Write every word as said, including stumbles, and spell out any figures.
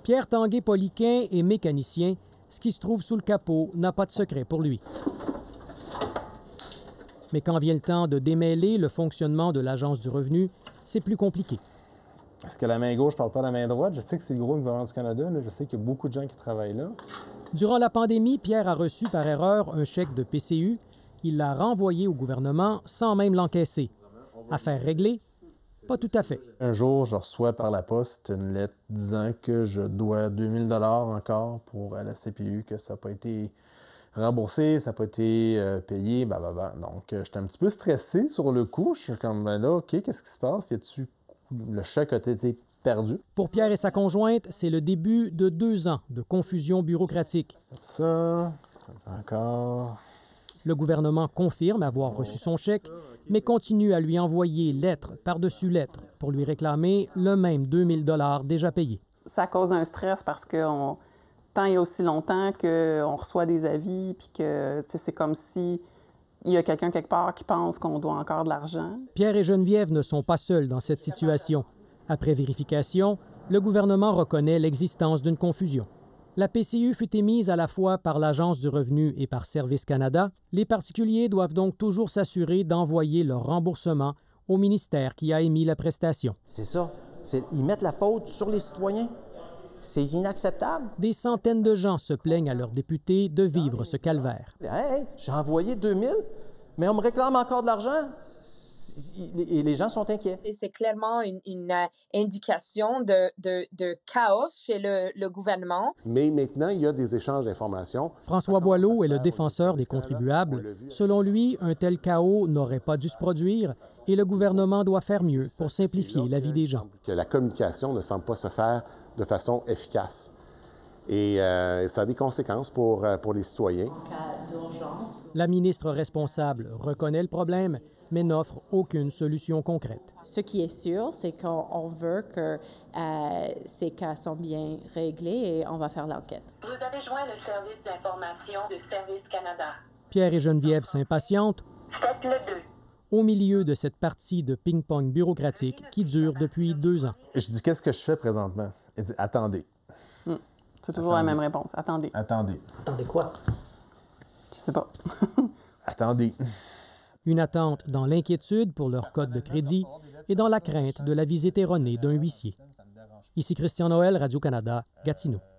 Pierre Tanguay-Poliquin est mécanicien. Ce qui se trouve sous le capot n'a pas de secret pour lui. Mais quand vient le temps de démêler le fonctionnement de l'Agence du revenu, c'est plus compliqué. Est-ce que la main gauche ne parle pas de la main droite? Je sais que c'est le gros gouvernement du Canada. Là. Je sais qu'il y a beaucoup de gens qui travaillent là. Durant la pandémie, Pierre a reçu par erreur un chèque de P C U. Il l'a renvoyé au gouvernement sans même l'encaisser. Affaire réglée? Pas tout à fait. Un jour, je reçois par la poste une lettre disant que je dois deux mille dollars encore pour la C P U, que ça n'a pas été remboursé, ça n'a pas été euh, payé, blablabla. Donc, euh, j'étais un petit peu stressé sur le coup. Je suis comme, ben là, OK, qu'est-ce qui se passe? Y a-tu... Le chèque a été perdu. Pour Pierre et sa conjointe, c'est le début de deux ans de confusion bureaucratique. Comme ça, comme ça encore. Le gouvernement confirme avoir reçu son chèque, mais continue à lui envoyer lettre par-dessus lettre pour lui réclamer le même deux mille dollars déjà payés. Ça cause un stress parce que on, tant et aussi longtemps qu'on reçoit des avis, puis que c'est comme si il y a quelqu'un quelque part qui pense qu'on doit encore de l'argent. Pierre et Geneviève ne sont pas seuls dans cette situation. Après vérification, le gouvernement reconnaît l'existence d'une confusion. La P C U fut émise à la fois par l'Agence du revenu et par Service Canada. Les particuliers doivent donc toujours s'assurer d'envoyer leur remboursement au ministère qui a émis la prestation. C'est ça. Ils mettent la faute sur les citoyens. C'est inacceptable. Des centaines de gens se plaignent à leurs députés de vivre ce calvaire. Hey, hey, j'ai envoyé deux mille, mais on me réclame encore de l'argent. Et les gens sont inquiets. C'est clairement une, une euh, indication de, de, de chaos chez le, le gouvernement. Mais maintenant, il y a des échanges d'informations. François Boileau est le défenseur des contribuables. Selon lui, un tel chaos n'aurait pas dû se produire et le gouvernement doit faire mieux pour simplifier la vie des gens. Que la communication ne semble pas se faire de façon efficace. Et euh, ça a des conséquences pour, pour les citoyens. En cas d'urgence. La ministre responsable reconnaît le problème, mais n'offre aucune solution concrète. Ce qui est sûr, c'est qu'on veut que euh, ces cas sont bien réglés et on va faire l'enquête. Vous avez joint le service d'information de Service Canada. Pierre et Geneviève s'impatientent. Faites-le deux. Au milieu de cette partie de ping-pong bureaucratique qui dure depuis deux ans. Je dis, qu'est-ce que je fais présentement? Elle dit, attendez. Hum. C'est toujours Attendez. la même réponse. Attendez. Attendez. Attendez quoi? Je sais pas. Attendez. Une attente dans l'inquiétude pour leur code de crédit et dans la crainte de la visite erronée d'un huissier. Ici Christian Noël, Radio-Canada, Gatineau.